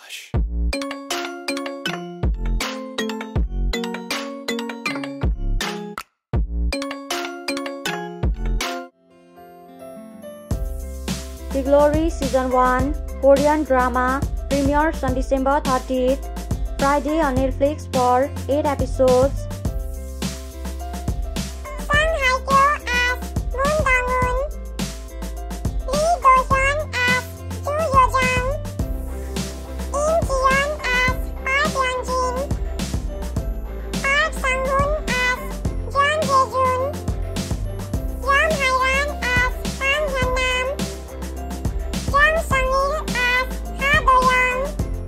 Hush. The Glory Season 1 Korean drama premieres on December 30th, Friday on Netflix for 8 episodes. Song Hye-kyo as Moon Dong-un, Lee Do-hyun as Joo Yo-jung, Im Ji-yeon as Park Yeon-jin, Park Sang-hoon as Jeon Jae-jun, Yeom Hae-ran as Kang Hyun-nam, Jung Sung-il as Ha Do-young.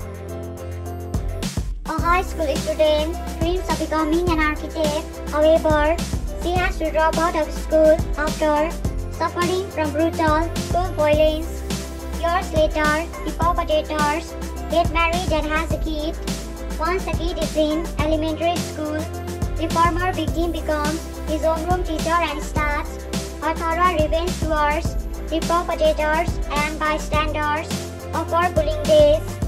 A high school student dreams of becoming an architect. However, she has to drop out of school after suffering from brutal school violence. Years later, the perpetrators get married and has a kid. Once the kid is in elementary school, the former victim becomes his homeroom teacher and starts a thorough revenge towards the perpetrators and bystanders of her bullying days.